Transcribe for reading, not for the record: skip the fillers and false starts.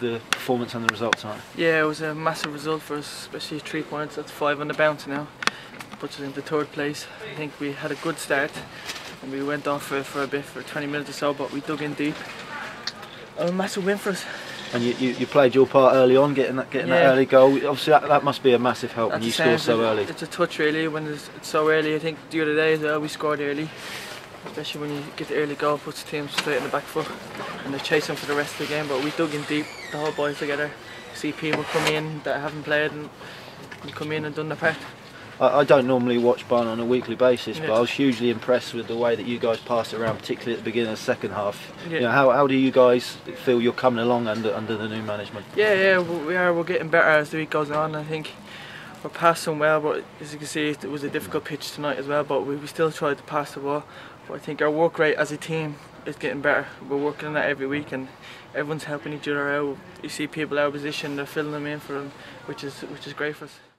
the performance and the result tonight? Yeah, it was a massive result for us, especially 3 points. That's 5 on the bounce now. Puts us into 3rd place. I think we had a good start and we went off for a bit, for 20 minutes or so, but we dug in deep. A massive win for us. And you played your part early on, getting that early goal. Obviously that must be a massive help when you score so early. It's a touch really when it's so early. I think the other day as well we scored early. Especially when you get the early goal, puts the team straight in the back foot and they're chasing for the rest of the game. But we dug in deep, the whole boys together. See people come in that haven't played and come in and done their part. I don't normally watch Barnet on a weekly basis, but I was hugely impressed with the way that you guys passed it around, particularly at the beginning of the second half. Yeah. You know, how do you guys feel you're coming along under the new management? Yeah, we're getting better as the week goes on. I think we're passing well, but as you can see, it was a difficult pitch tonight as well. But we still tried to pass the ball. But I think our work rate as a team is getting better. We're working on that every week, and everyone's helping each other out. You see people out of position, they're filling them in for them, which is great for us.